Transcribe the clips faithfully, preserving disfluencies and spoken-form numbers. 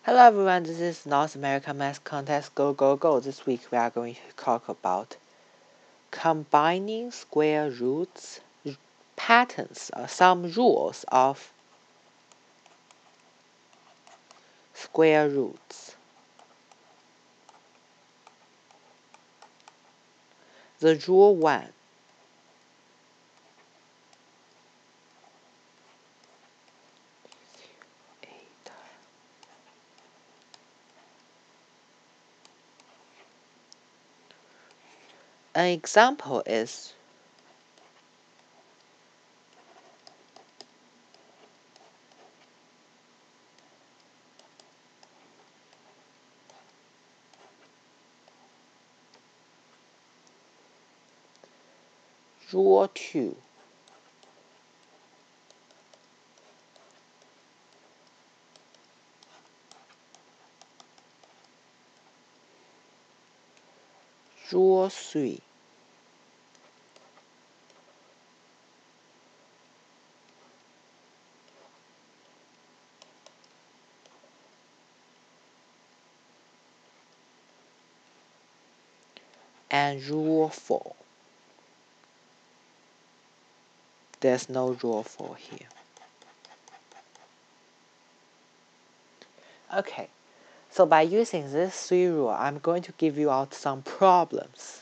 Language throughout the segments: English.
Hello everyone, this is North America Math Contest Go Go Go. This week we are going to talk about combining square roots, patterns, or some rules of square roots. The rule one. An example is Rule two. Rule three. And rule four. There's no rule four here. Okay, so by using this three rule, I'm going to give you out some problems.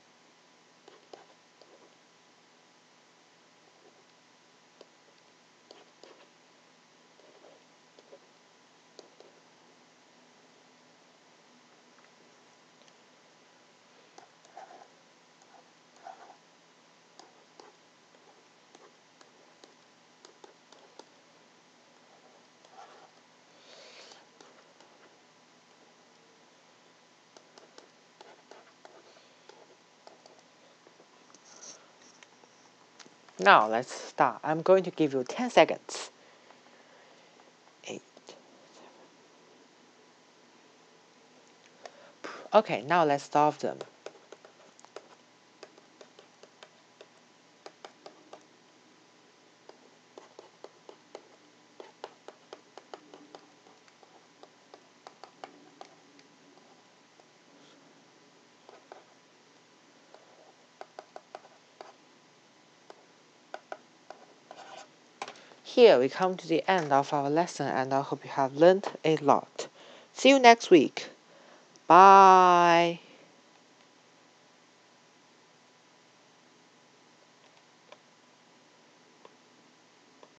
Now let's start. I'm going to give you ten seconds. Eight. Okay, now let's solve them. Here we come to the end of our lesson, and I hope you have learned a lot. See you next week. Bye.